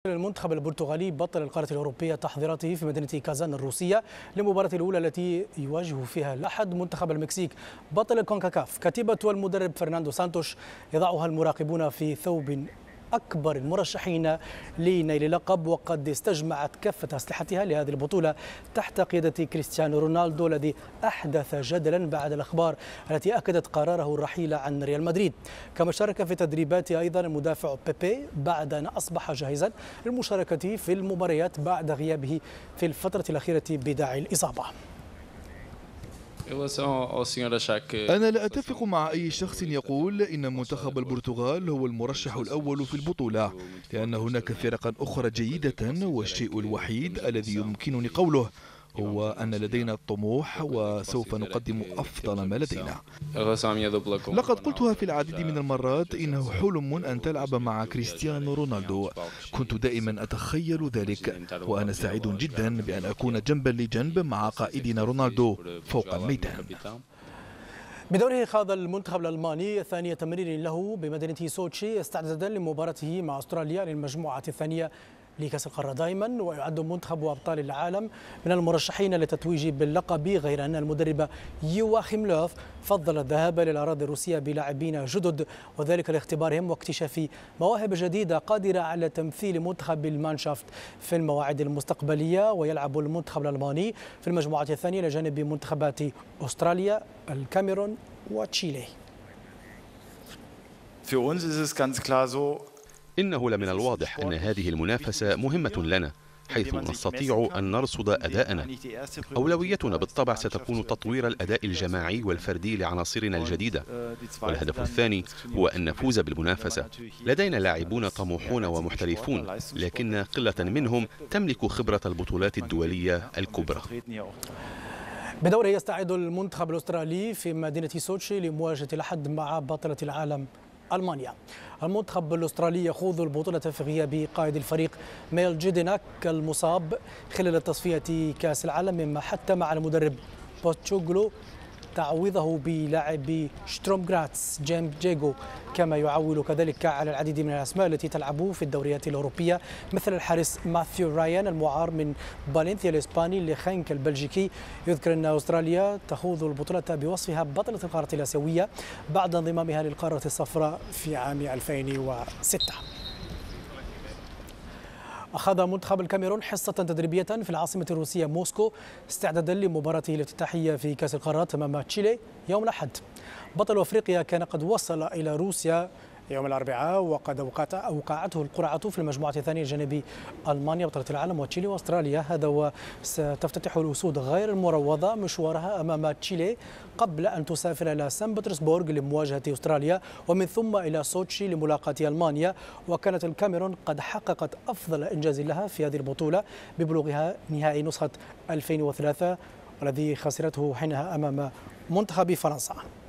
المنتخب البرتغالي بطل القارة الأوروبية تحضيراته في مدينة كازان الروسية للمباراة الأولى التي يواجه فيها الأحد منتخب المكسيك بطل الكونكاكاف. كتيبة والمدرب فرناندو سانتوش يضعها المراقبون في ثوب أكبر المرشحين لنيل اللقب، وقد استجمعت كافة أسلحتها لهذه البطولة تحت قيادة كريستيانو رونالدو الذي أحدث جدلا بعد الأخبار التي أكدت قراره الرحيل عن ريال مدريد. كما شارك في تدريبات أيضا المدافع بيبي بعد أن أصبح جاهزا للمشاركة في المباريات بعد غيابه في الفترة الأخيرة بداعي الإصابة. أنا لا أتفق مع أي شخص يقول إن منتخب البرتغال هو المرشح الأول في البطولة، لأن هناك فرقا أخرى جيدة، والشيء الوحيد الذي يمكنني قوله هو أن لدينا الطموح وسوف نقدم أفضل ما لدينا. لقد قلتها في العديد من المرات، إنه حلم أن تلعب مع كريستيانو رونالدو. كنت دائما أتخيل ذلك، وأنا سعيد جدا بأن أكون جنبا لجنب مع قائدنا رونالدو فوق الميدان. بدوره خاض المنتخب الألماني ثاني تمرير له بمدينة سوتشي استعدادا لمباراته مع أستراليا للمجموعة الثانية لكأس القارة دائما، ويعد منتخب أبطال العالم من المرشحين للتتويج باللقب، غير أن المدرب يواخيم لوف فضل الذهاب للأراضي الروسية بلاعبين جدد، وذلك لاختبارهم واكتشاف مواهب جديدة قادرة على تمثيل منتخب المانشافت في المواعيد المستقبلية. ويلعب المنتخب الألماني في المجموعة الثانية لجانب منتخبات أستراليا، الكاميرون وتشيلي. إنه لمن الواضح أن هذه المنافسة مهمة لنا، حيث نستطيع أن نرصد أداءنا. أولويتنا بالطبع ستكون تطوير الأداء الجماعي والفردي لعناصرنا الجديدة، والهدف الثاني هو أن نفوز بالمنافسة. لدينا لاعبون طموحون ومحترفون، لكن قلة منهم تملك خبرة البطولات الدولية الكبرى. بدوره يستعد المنتخب الأسترالي في مدينة سوتشي لمواجهة الأحد مع بطلة العالم ألمانيا. المنتخب الأسترالي يخوض البطولة في غياب قائد الفريق ميل جيديناك المصاب خلال تصفية كأس العالم، مما حتى مع المدرب بوتشوغلو تعويضه بلاعب شتروم غراتس جيم جيجو، كما يعول كذلك على العديد من الأسماء التي تلعب في الدوريات الأوروبية مثل الحارس ماثيو رايان المعار من فالنسيا الإسباني لخينك البلجيكي. يذكر أن أستراليا تخوض البطولة بوصفها بطلة القارة الآسيوية بعد انضمامها للقارة الصفراء في عام 2006. أخذ منتخب الكاميرون حصة تدريبية في العاصمة الروسية موسكو استعدادا لمباراته الافتتاحية في كأس القارات أمام تشيلي يوم الأحد. بطل أفريقيا كان قد وصل إلى روسيا يوم الأربعاء، وقد أوقعته القرعة في المجموعة الثانية جانب ألمانيا بطلة العالم وتشيلي وأستراليا. هذا وستفتتح الأسود غير المروضة مشوارها أمام تشيلي قبل أن تسافر إلى سان بطرسبورغ لمواجهة أستراليا، ومن ثم إلى سوتشي لملاقاة ألمانيا. وكانت الكاميرون قد حققت أفضل إنجاز لها في هذه البطولة ببلوغها نهائي نسخة 2003 والذي خسرته حينها أمام منتخب فرنسا.